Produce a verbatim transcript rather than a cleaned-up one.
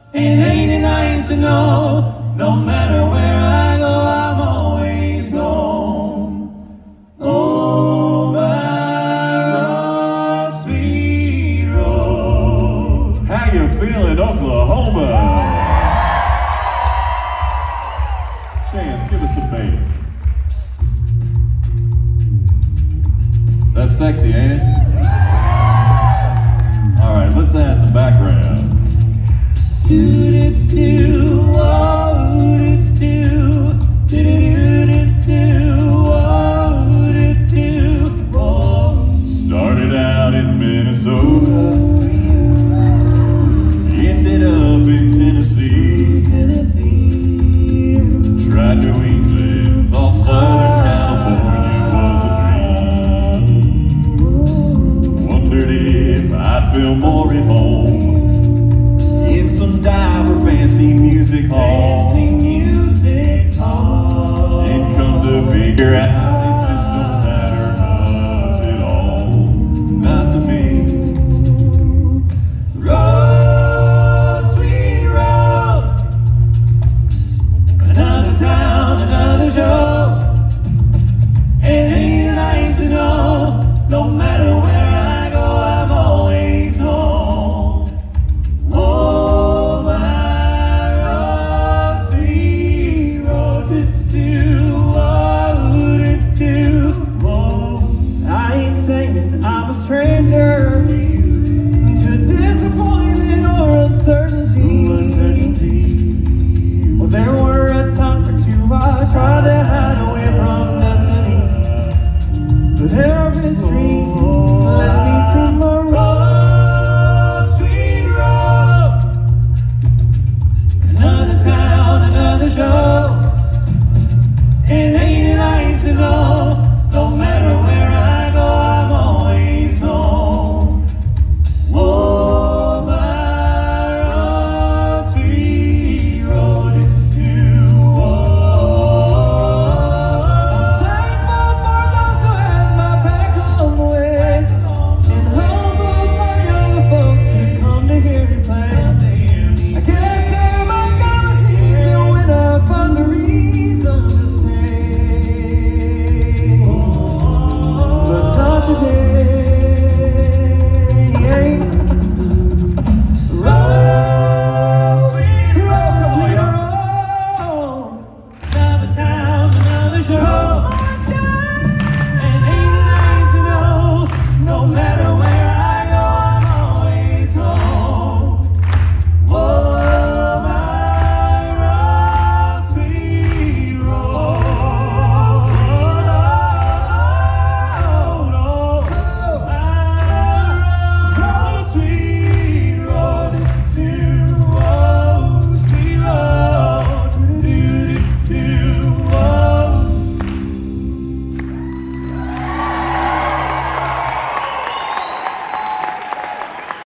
And ain't it nice to know, no matter where I go, I'm always home. Oh, my rough, sweet road. How you feeling, Oklahoma? Chance, give us some bass. That's sexy, ain't it? All right, let's add some background.